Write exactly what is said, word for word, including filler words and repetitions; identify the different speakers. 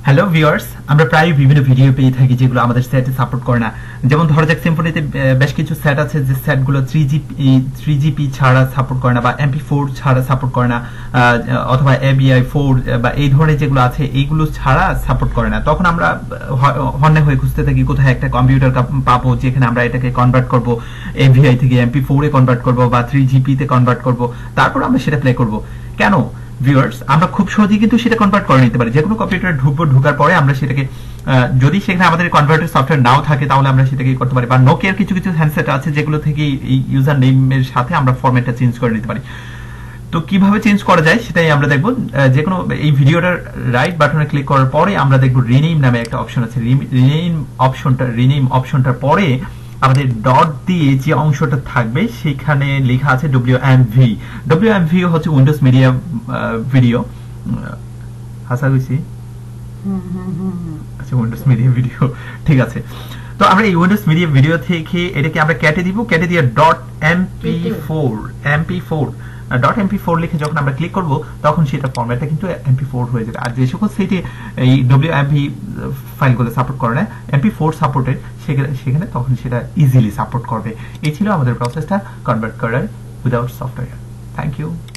Speaker 1: Hello viewers, আমরা প্রায় বিভিন্ন ভিডিও পেয়ে থাকি যেগুলো আমাদের সেটে সাপোর্ট করে না। যেমন ধরা যাক সিম্ফনিতে বেশ কিছু সেট আছে যে সেটগুলো থ্রি জিপি থ্রি জিপি ছাড়া সাপোর্ট করে না বা এমপি ফোর ছাড়া সাপোর্ট করে না, অথবা এবিআই ফোর বা এই ধরনের যেগুলো আছে এইগুলো ছাড়া সাপোর্ট করে না। তখন আমরা হন্যে হয়ে খুঁজতে থাকি কোথায় একটা কম্পিউটার পাবো যেখানে আমরা এটাকে কনভার্ট করবো, এভিআই থেকে এমপি ফোর এ কনভার্ট করবো বা থ্রি জিপি তে কনভার্ট করবো, তারপর আমরা সেটা প্লে করবো। কেন ভিউয়ার্স, আমরা খুব সহজেই কিন্তু সেটা কনভার্ট করে নিতে পারি। যে কোনো কম্পিউটারে ঢুকবো, ঢোকার পরে আমরা সেটাকে যদি সেখানে আমাদের কনভার্টার সফটওয়্যার নাও থাকে তাহলে আমরা সেটাকে করতে পারি। বা নোকিয়ার কিছু কিছু হ্যান্ডসেট আছে যেগুলো থেকে এই ইউজার নেমের সাথে আমরা ফরম্যাটটা চেঞ্জ করে নিতে পারি। তো কিভাবে চেঞ্জ করা যায় সেটাই আমরা দেখবো। যে কোনো এই ভিডিওটার রাইট বাটনে ক্লিক করার পরে আমরা দেখবো রিনেম নামে একটা অপশন আছে। রিনেম অপশনটা রিনেম অপশনটার পরে আমাদের ডট দিয়ে যে অংশটা থাকবে সেখানে লেখা আছে ডব্লিউএমভি। ডব্লিউএমভি হচ্ছে উইন্ডোজ মিডিয়া ভিডিও। আশা করছি আচ্ছা উইন্ডোজ মিডিয়া ভিডিও, ঠিক আছে। তো আমরা এই উইন্ডোজ মিডিয়া ভিডিও থেকে এটাকে আমরা কেটে দিব, কেটে দিয়ে dot MP four MP four dot MP four লিখে যখন আমরা ক্লিক করব তখন সেটা ফরম্যাটটা কিন্তু এমপি ফোর হয়ে যাবে। আর যে সকল সেটে এই ডব্লিউএমভি ফাইলগুলো সাপোর্ট করে না, এমপি ফোর সাপোর্টেড, সেখানে তখন সেটা ইজিলি সাপোর্ট করবে। এই ছিল আমাদের প্রসেসটা কনভার্ট করার উইদাউট সফটওয়্যার। Thank you.